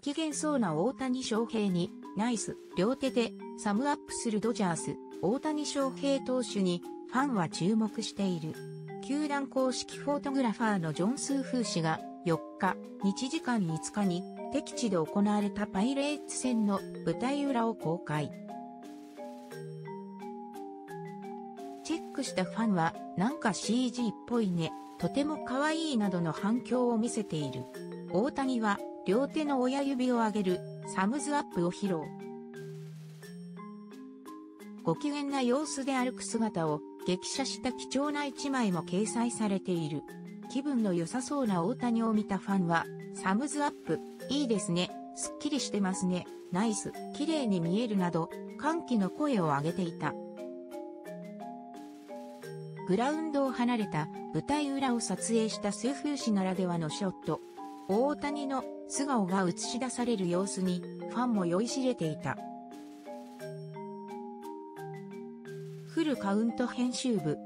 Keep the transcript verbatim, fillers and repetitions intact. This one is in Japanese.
機嫌そうな大谷翔平に、ナイス、両手でサムアップするドジャース、大谷翔平投手に、ファンは注目している。球団公式フォトグラファーのジョン・スーフー氏が、よっか、日時間いつかに、敵地で行われたパイレーツ戦の舞台裏を公開。チェックしたファンは、なんか シージー っぽいね、とても可愛いなどの反響を見せている。大谷は、両手の親指を上げる、サムズアップを披露。ご機嫌な様子で歩く姿を、激写した貴重な一枚も掲載されている。気分の良さそうな大谷を見たファンは、サムズアップ、いいですね、すっきりしてますね、ナイス、綺麗に見えるなど、歓喜の声を上げていた。グラウンドを離れた舞台裏を撮影したスーフー氏ならではのショット。大谷の素顔が映し出される様子に、ファンも酔いしれていた。フルカウント編集部、